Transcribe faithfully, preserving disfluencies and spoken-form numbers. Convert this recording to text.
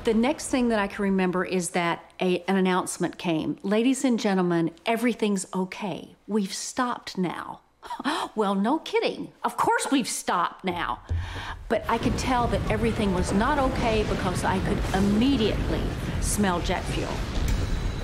The next thing that I can remember is that a, an announcement came. Ladies and gentlemen, everything's okay. We've stopped now. Well, no kidding. Of course we've stopped now. But I could tell that everything was not okay because I could immediately smell jet fuel.